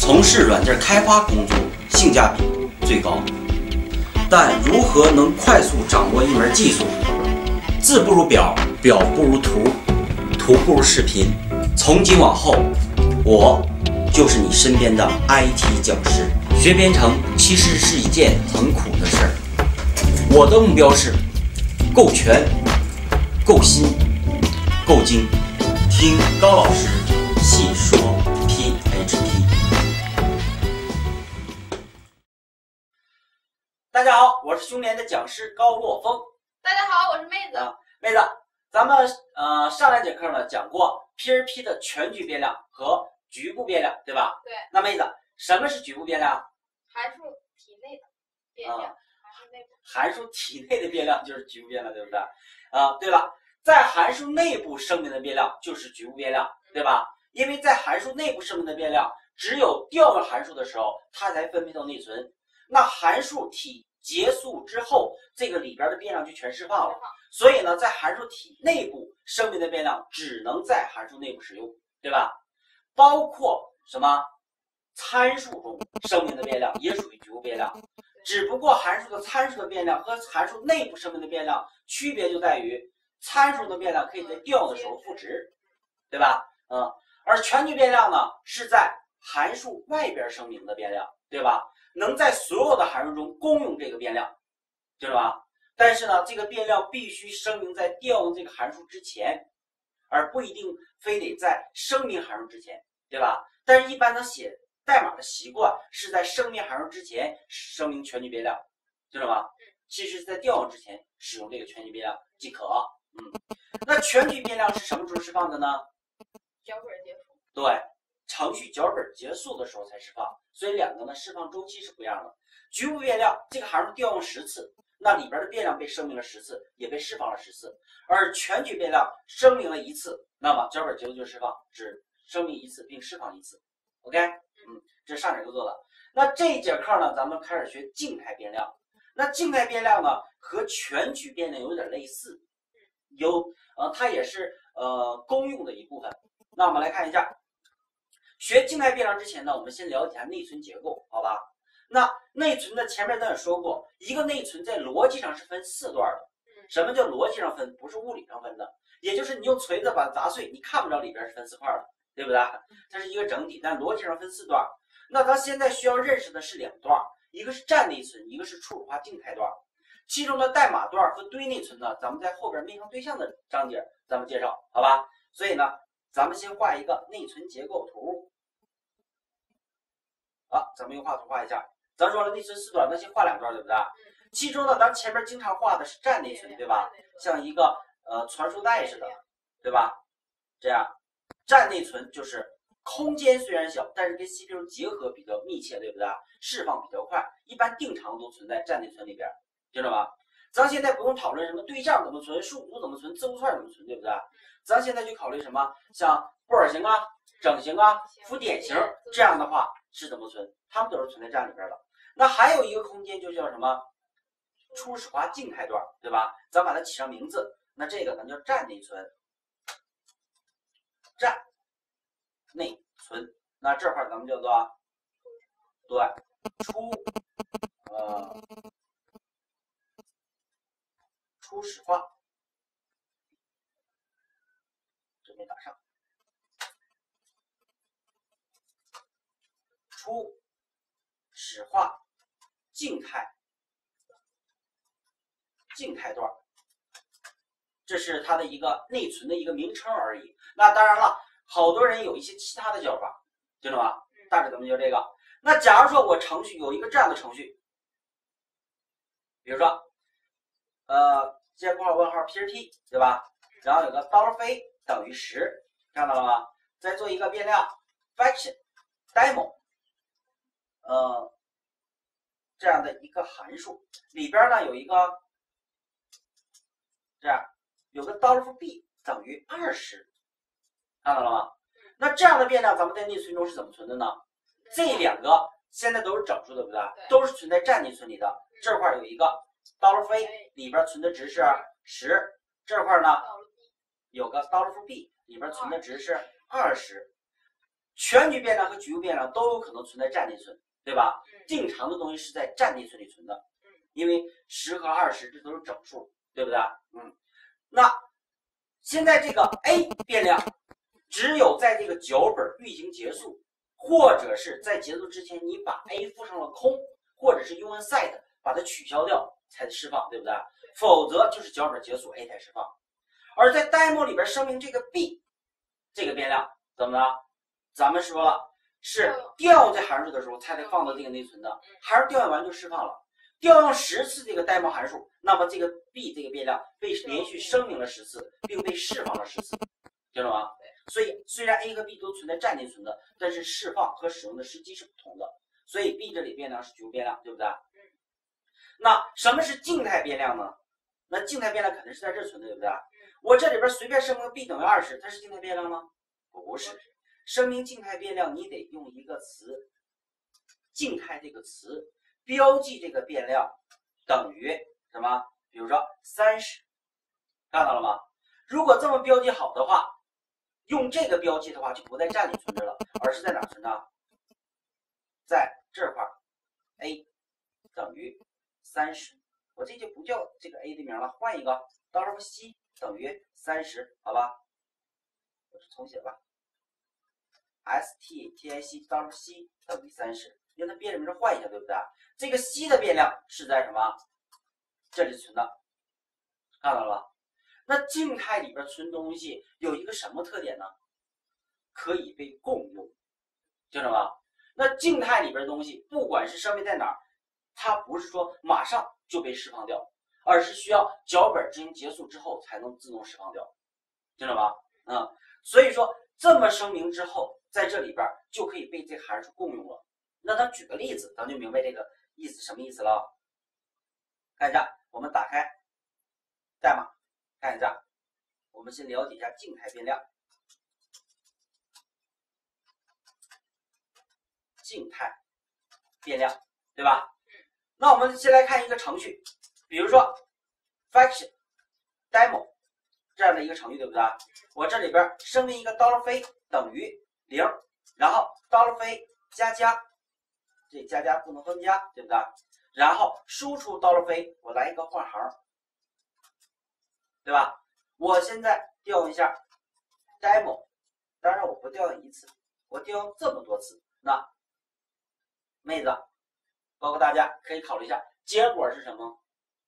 从事软件开发工作性价比最高。但如何能快速掌握一门技术？字不如表，表不如图，图不如视频。从今往后，我就是你身边的 IT 讲师。学编程其实是一件很苦的事儿。我的目标是够全、够新、够精。听高老师细说 PHP。大家好，我是兄联的讲师高洛峰。 大家好，我是妹子。 妹子，咱们上两节课呢讲过 PHP 的全局变量和局部变量，对吧？ 对。 那妹子，什么是局部变量？ 函数体内的变量。 函数体内的变量就是局部变量，对不对？对了，在函数内部声明的变量就是局部变量，对吧？因为在函数内部声明的变量，只有调用函数的时候，它才分配到内存。那函数体结束之后，这个里边的变量就全释放了。所以呢，在函数体内部声明的变量只能在函数内部使用，对吧？包括什么参数中声明的变量也属于局部变量，只不过函数的参数的变量和函数内部声明的变量区别就在于参数的变量可以在调用的时候赋值，对吧？而全局变量呢是在函数外边声明的变量，对吧？能在所有的函数中共用这个变量，知道吧？但是呢，这个变量必须声明在调用这个函数之前，而不一定非得在声明函数之前，对吧？但是一般的写代码的习惯是在声明函数之前声明全局变量，知道吧？其实在调用之前使用这个全局变量即可。那全局变量是什么时候释放的呢？ 脚本结束。对， 程序脚本结束的时候才释放，所以两个呢释放周期是不一样的。局部变量这个函数调用10次，那里边的变量被声明了10次，也被释放了10次。而全局变量声明了1次，那么脚本结束就释放，只声明1次并释放1次。OK， 这是上节课做的。那这一节课呢，咱们开始学静态变量。那静态变量呢和全局变量有点类似，它也是公用的一部分。那我们来看一下，学静态变量之前呢，我们先了解一下内存结构，好吧？那内存的前面咱也说过，一个内存在逻辑上是分4段的。什么叫逻辑上分？不是物理上分的，也就是你用锤子把它砸碎，你看不着里边是分4块的，对不对？它是一个整体，但逻辑上分4段。那咱现在需要认识的是2段，一个是占内存，一个是初始化静态段。其中的代码段和堆内存呢，咱们在后边面向对象的章节咱们介绍，好吧？所以呢，咱们先画一个内存结构图。咱们用画图画一下。咱说了内存4段，那先画2段，对不对？其中呢，咱前面经常画的是占内存，对吧？像一个传输带似的，对吧？这样，占内存就是空间虽然小，但是跟 CPU 结合比较密切，对不对？释放比较快，一般定常都存在占内存里边，知道吧？咱现在不用讨论什么对象怎么存、数组怎么存、字符串怎么存，对不对？咱现在就考虑什么，像布尔型啊、整型啊、浮点型这样的话是怎么存，它们都是存在占里边的。那还有一个空间就叫什么？初始化静态段，对吧？咱把它起上名字，那这个咱叫占内存。占内存，那这块咱们叫做初始化，这没打上。初始化静态段，这是它的一个内存的一个名称而已。那当然了，好多人有一些其他的叫法，知道吧？大致咱们就这个。那假如说我程序有一个这样的程序，比如说先括号问号 PHP， 对吧？然后有个$等于10，看到了吗？再做一个变量 function demo， 这样的一个函数，里边呢有一个这样有个$b 等于20，看到了吗？那这样的变量咱们在内存中是怎么存的呢？这2个现在都是整数，对不对？都是存在占内存里的。这块有一个$里边存的值是10，这块呢有个$b 里边存的值是20。 全局变量和局部变量都有可能存在占内存，对吧？定常的东西是在占内存里存的，因为10和20这都是整数，对不对？那现在这个 a 变量只有在这个脚本运行结束，或者是在结束之前你把 a 赋上了空，或者是用 set 把它取消掉才释放，对不对？否则就是脚本结束 a 才释放。而在 demo 里边声明这个 b 这个变量怎么了？咱们说了是调用这函数的时候才得放到这个内存的，函数调用完就释放了。调用10次这个 demo 函数，那么这个 b 这个变量被连续声明了10次，并被释放了10次，听懂吗？所以虽然 a 和 b 都存在占内存的，但是释放和使用的时机是不同的。所以 b 这里变量是局部变量，对不对？那什么是静态变量呢？那静态变量肯定是在这存的，对不对？我这里边随便声明 b 等于20，它是静态变量吗？不是。声明静态变量，你得用一个词，静态这个词标记这个变量等于什么？比如说30，看到了吗？如果这么标记好的话，用这个标记的话，就不在占里存着了，而是在哪存呢？在这块 a 等于30，我这就不叫这个 a 的名了，换一个$c 等于30，好吧？我重写吧。sttic$c 等于30，因为它变名换一下，对不对？这个 c 的变量是在什么？这里存的，看到了吗？那静态里边存东西有一个什么特点呢？可以被共用，听着吗？那静态里边的东西，不管是声明在哪儿，它不是说马上就被释放掉，而是需要脚本执行结束之后才能自动释放掉，听着吗？所以说这么声明之后，在这里边就可以被这函数共用了。那咱举个例子，咱就明白这个意思什么意思了。看一下，我们打开代码看一下，我们先了解一下静态变量。静态变量，对吧？那我们先来看一个程序，比如说 function demo 这样的一个程序，对不对？我这里边声明一个$等于0，然后$加加，这加加不能分加，对不对？然后输出$，我来一个换行，对吧？我现在调用一下 demo， 当然我不调用一次，我调用这么多次，那妹子，包括大家可以考虑一下，结果是什么？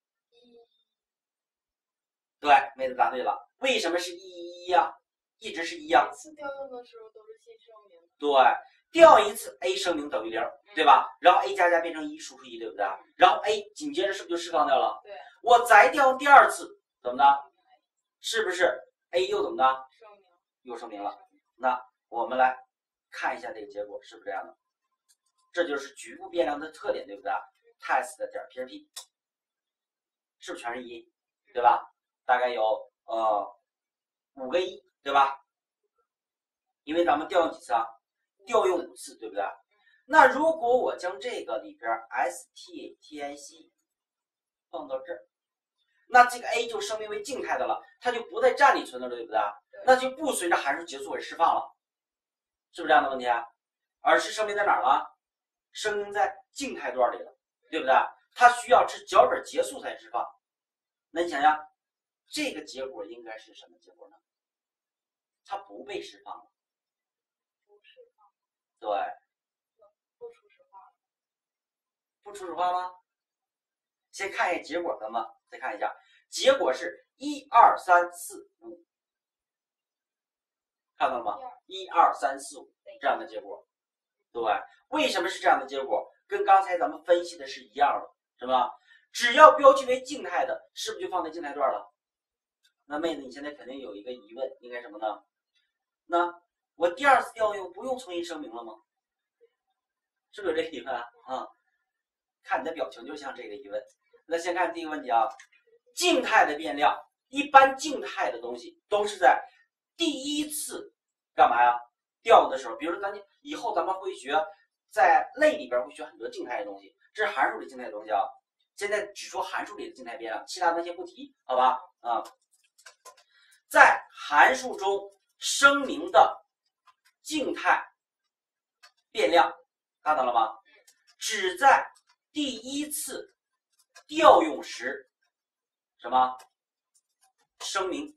对，妹子答对了。为什么是111呀？一直是1呀。 每次调用的时候都是新声明。 对，调用一次 a 声明等于0，对吧？然后 a 加加变成1，输出1，对不对？然后 a 紧接着是不是就释放掉了？ 对。 我再调用第二次，怎么的？是不是 a 又怎么的？又声明了。那我们来看一下这个结果是不是这样的？这就是局部变量的特点，对不对 ？test.php 是不是全是1，对吧？大概有5个1，对吧？因为咱们调用几次啊？调用5次，对不对？那如果我将这个里边 sttic 放到这儿，那这个 a 就声明为静态的了，它就不在占里存的了，对不对？那就不随着函数结束而释放了，是不是这样的问题啊？而是声明在哪儿了？声明在静态段里了，对不对？它需要是脚本结束才释放。那你想想，这个结果应该是什么结果呢？它不被释放了。 不释放。 对。 不初始化。 不初始化吗？先看一下结果，咱们再看一下，结果是1、2、3、4、5，看到了吗？1、2、3、4、5这样的结果。对，为什么是这样的结果？跟刚才咱们分析的是一样的，是吧？只要标记为静态的，是不是就放在静态段了？那妹子，你现在肯定有一个疑问，应该什么呢？那我第二次调用不用重新声明了吗？是不是有这个疑问啊？看你的表情就像这个疑问。那先看第一个问题啊，静态的变量，一般静态的东西都是在第一次干嘛呀？调用的时候，比如说以后咱们会学，在类里边会学很多静态的东西，这是函数里静态的东西啊。现在只说函数里的静态变量，其他那些不提，好吧？在函数中声明的静态变量，看到了吗？只在第一次调用时什么声明，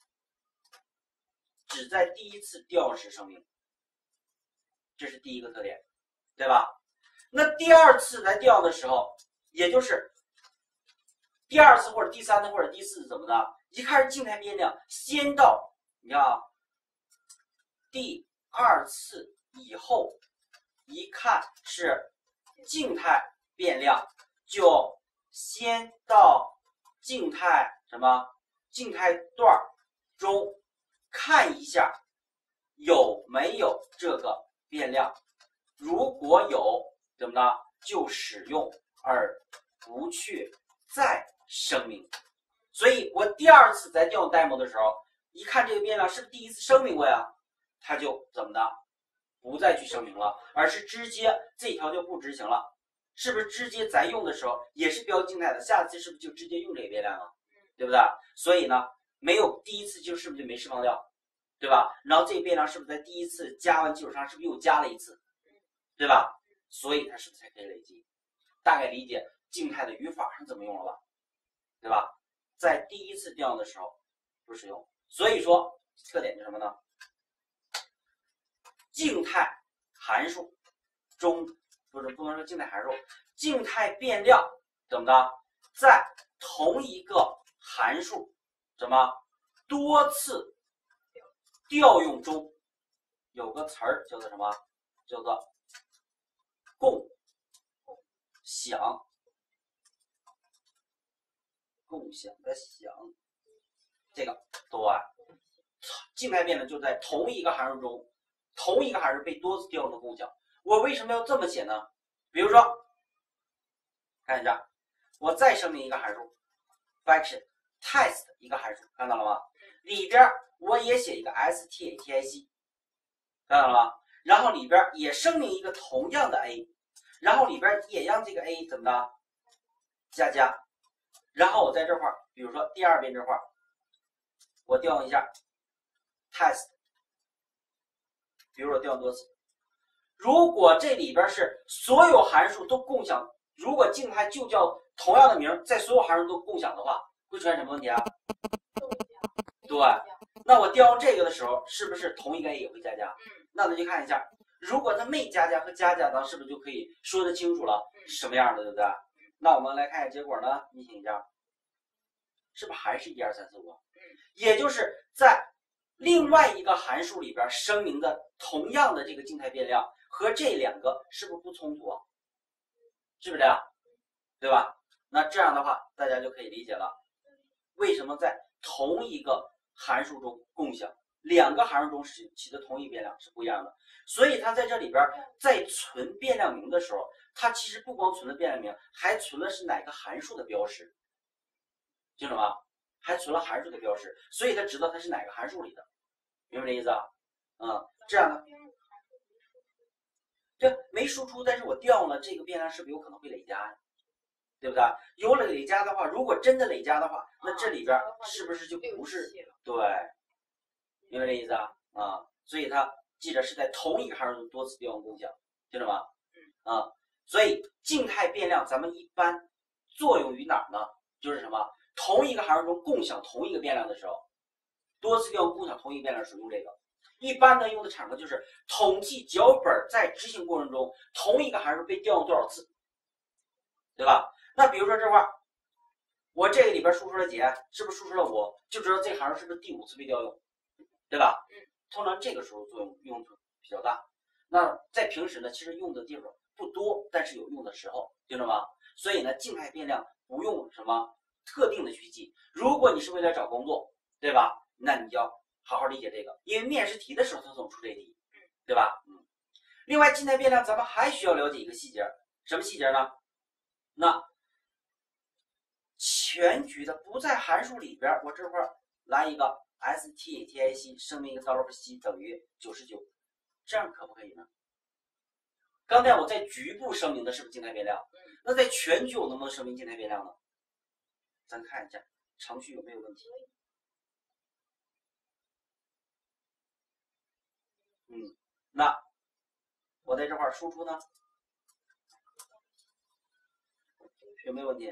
只在第一次调用时声明，这是第一个特点，对吧？那第二次来调用的时候，也就是第二次或者第三次或者第四次怎么的？一看是静态变量，先到你看啊，第二次以后，一看是静态变量，就先到静态什么静态段中看一下有没有这个变量，如果有怎么的就使用，而不去再声明。所以我第二次在调用 demo 的时候，一看这个变量是不是第一次声明过呀，它就怎么的不再去声明了，而是直接这条就不执行了。是不是直接咱用的时候也是标静态的，下次是不是就直接用这个变量了，对不对？所以呢，没有第一次就是不是就没释放掉，对吧？然后这个变量是不是在第一次加完基础上是不是又加了一次，对吧？所以它是不是才可以累积？大概理解静态的语法上怎么用了吧，对吧？在第一次调用的时候不使用，所以说特点是什么呢？静态函数中不能说静态函数，静态变量怎么的，在同一个函数什么多次调用中有个词儿叫做什么？叫做共享。共享的享，这个对，静态变量就在同一个函数中，同一个函数被多次调用的共享。我为什么要这么写呢？比如说，看一下，我再声明一个函数 function test 一个函数，看到了吗？里边我也写一个 static， 看到了吗？然后里边也声明一个同样的 a， 然后里边也让这个 a 怎么的加加。然后我在这块儿，比如说第二遍这块儿，我调用一下 test， 比如说调用多次。如果这里边是所有函数都共享，如果静态就叫同样的名，在所有函数都共享的话，会出现什么问题啊？对，那我调用这个的时候，是不是同一个 a 也会加加？那咱就看一下，如果它没加加和加加，咱是不是就可以说得清楚了是什么样的，对不对？那我们来看一下结果呢？你听一下，是不是还是1、2、3、4、5？也就是在另外一个函数里边声明的同样的这个静态变量和这两个是不是不冲突啊？是不是这样？对吧？那这样的话，大家就可以理解了，为什么在同一个函数中共享，两个函数中起的同一变量是不一样的。所以它在这里边在存变量名的时候，它其实不光存了变量名，还存了是哪个函数的标识，清楚吗？还存了函数的标识，所以它知道它是哪个函数里的，明白这意思啊？这样呢，这没输出，但是我调用了这个变量，是不是有可能会累加呀？对不对？有了累加的话，如果真的累加的话，那这里边是不是就不是？对，明白这意思啊？所以它记着是在同一个函数中多次调用共享，听着吗？所以静态变量咱们一般作用于哪儿呢？就是什么？同一个函数中共享同一个变量的时候，多次调用共享同一个变量的时候用这个。一般呢用的场合就是统计脚本在执行过程中同一个函数被调用多少次，对吧？那比如说这块，我这个里边输出了几，是不是输出了5，就知道这函数是不是第5次被调用，对吧？通常这个时候作用处比较大。那在平时呢，其实用的地方不多，但是有用的时候，听着吗？所以呢，静态变量不用什么特定的去记。如果你是为了找工作，对吧？那你就要好好理解这个，因为面试题的时候它总出这题，对吧？另外，静态变量咱们还需要了解一个细节，什么细节呢？那全局的不在函数里边，我这块来一个 static 声明一个 $c 等于99，这样可不可以呢？刚才我在局部声明的是不是静态变量？那在全局我能不能声明静态变量呢？咱看一下程序有没有问题。那我在这块输出呢，有没有问题？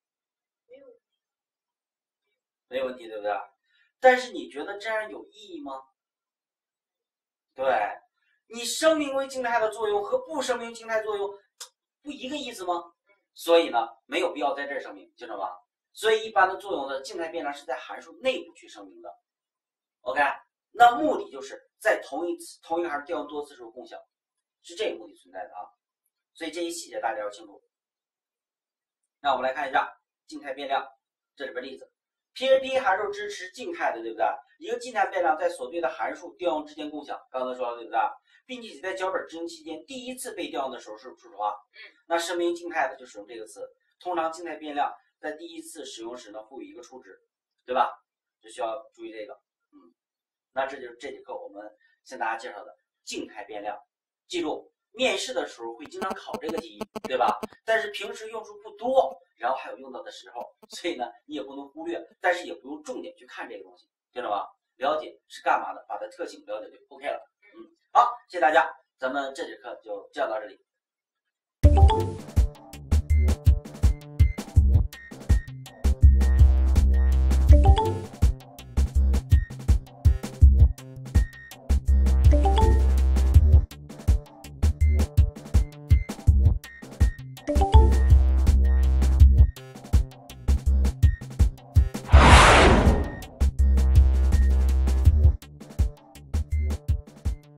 没有问题，对不对？但是你觉得这样有意义吗？对，你声明为静态的作用和不声明静态作用不一个意思吗？所以呢，没有必要在这儿声明，记住吧？所以一般的作用的静态变量是在函数内部去声明的。OK， 那目的就是在同一个函数调用多次时候共享，是这个目的存在的啊。所以这些细节大家要清楚。那我们来看一下静态变量，这里边例子 ，PHP 函数支持静态的，对不对？一个静态变量在所对的函数调用之间共享，刚才说了，对不对？并且在脚本执行期间第一次被调用的时候是初始化，那声明静态的就使用这个词。通常静态变量在第一次使用时呢，赋予一个初值，对吧？就需要注意这个。那这就是这节课我们向大家介绍的静态变量。记住，面试的时候会经常考这个题，对吧？但是平时用处不多，然后还有用到的时候，所以呢，你也不能忽略，但是也不用重点去看这个东西，听懂吧？了解是干嘛的，把它特性了解就 OK 了。好，谢谢大家，咱们这节课就讲到这里。